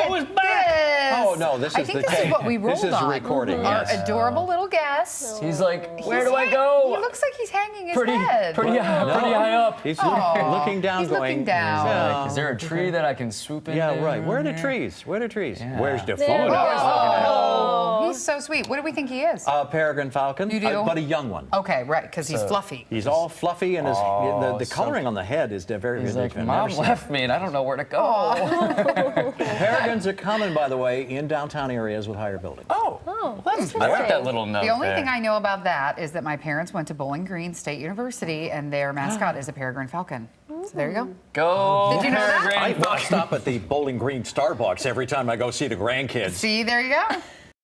is back. Oh, no, this is the tape. I think this is what we rolled on. This is a recording, yes. Our adorable little guest. He's like, where do I go? He looks like he's hanging his head. Pretty high up. He's looking down, he's going. Looking down. Is there a tree that I can swoop in? Yeah, right. Where are the trees? Where are the trees? Yeah. Where's the food? Oh, he's so sweet. What do we think he is? Peregrine falcon. You do? But a young one. Okay, right, because he's fluffy. He's all fluffy, and the coloring on the head is very He's good. like, Mom left me, and I don't know where to go. Peregrines are common, by the way, in downtown areas with higher buildings. I like that little note. The only there. thing I know about that is that my parents went to Bowling Green State University, and their mascot is a peregrine falcon. So there you go. Go. Did you know that? I stop at the Bowling Green Starbucks every time I go see the grandkids. See, there you go.